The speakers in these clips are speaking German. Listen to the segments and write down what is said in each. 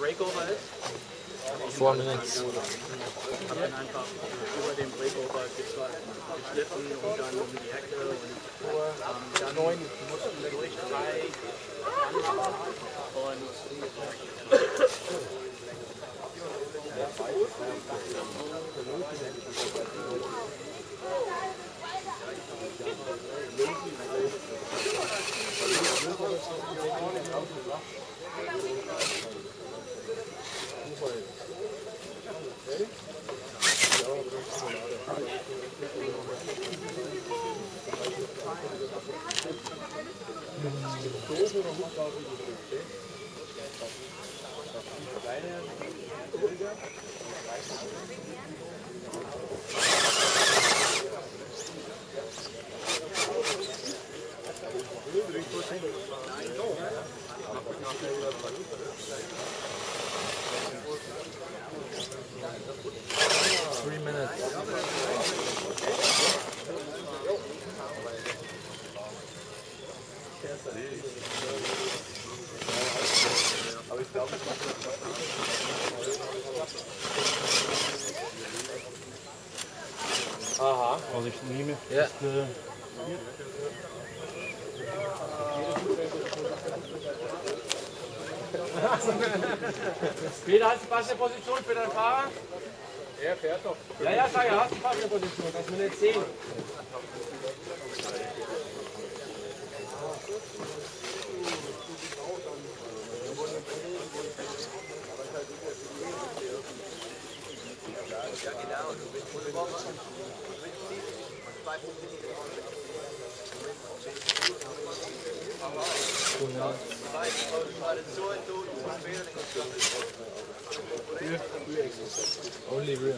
Breakover ist. 4 minutes. Ich habe dann einfach über den Breakover geschliffen und dann um die Ecke und dann mussten wir durch 3 und Aha. Also ich nehme Ja. Peter, hast du passende Position für deinen Fahrer? er fährt doch. Ja, sag ja, hast du passende Position, kannst du mir nicht sehen. Only rear.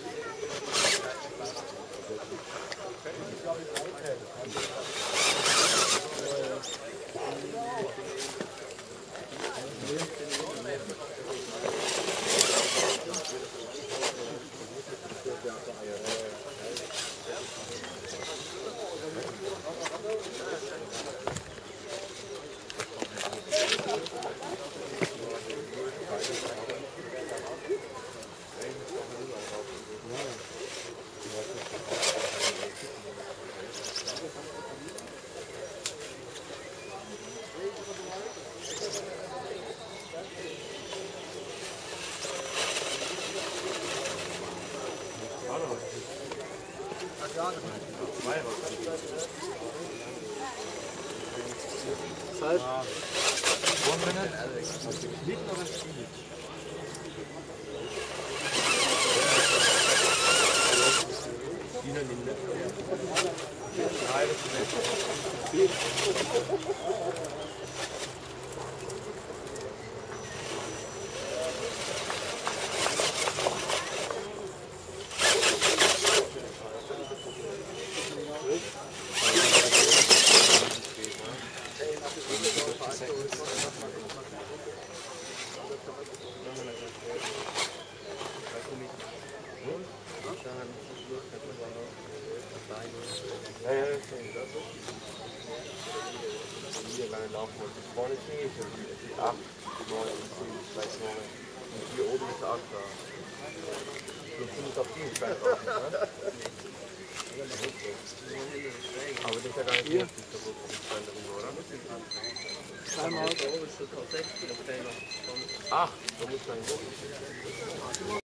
Zeit. 1 minute. Hier lange laufen und das vorne ist nicht, es ist 8, 9, 10, vielleicht 9. Und hier oben ist 8 da. So finde ich auf die Zeit drauf, ne? Aber das ist ja gar nicht richtig, da wird es dann drüber, oder? Einmal. Ach, da muss man hoch.